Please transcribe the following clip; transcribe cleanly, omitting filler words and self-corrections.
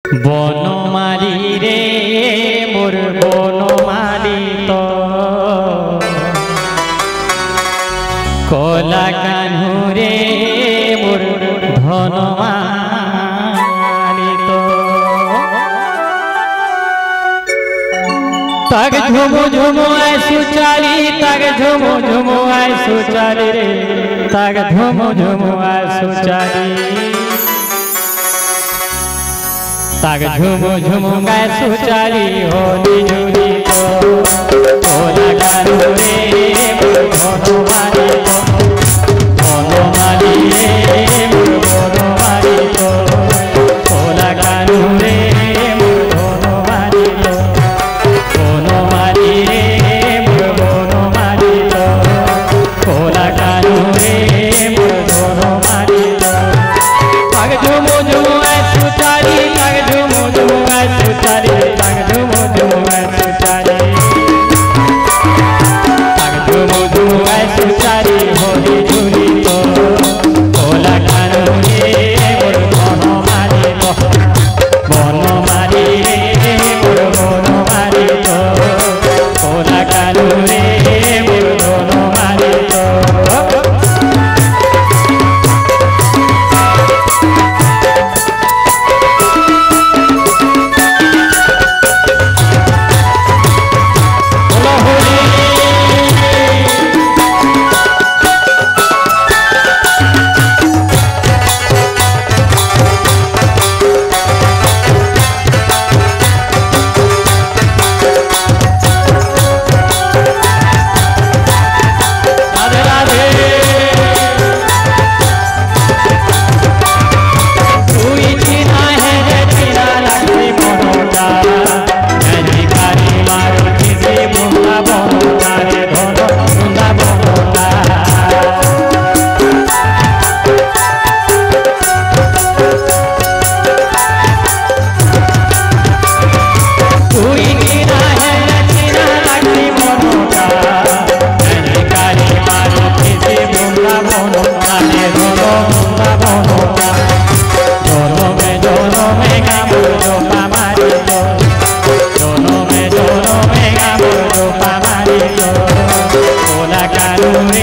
বনমালী রে মোর বনমালী তো কলা কানু রে মোর ধনমালী তো তাগ ঝুমু ঝুমু আয় সুচারি তাগ ঝুমু ঝুমু আয় সুচারি রে তাগ ঝুমু ঝুমু আয় সুচারি ताग झुमु झुमु गाय सुचारी होली झूली तो कोला कानू रे बनमाली तो बनमाली रे बनमाली तो कोला कानू रे बनमाली तो बनमाली रे बनमाली तो कोला कानू रे बनमाली तो ताग झुमु झुमु गाय सुचारी ताग झुमु झुमु गाय सुचारी ताग झुमु झुमु गाय सुचारी ताग झुमु झुमु गाय सुचारी होली झूली तो कोला कानू रे मोर बनमाली तो बनमाली रे मोर बनमाली तो कोला कानू रे मोर बनमाली तो कानू